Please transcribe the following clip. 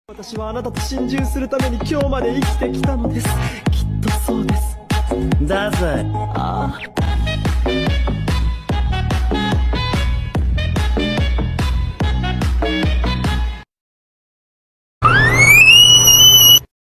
私はあなたと心中するために今日まで生きてきたのです。きっとそうです。だぜ。ああ。